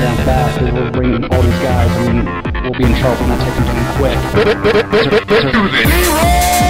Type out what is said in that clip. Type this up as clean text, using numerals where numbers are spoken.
down fast, because we'll bring all these guys, and we'll be in trouble if we're not taking them down quick. Let's do this.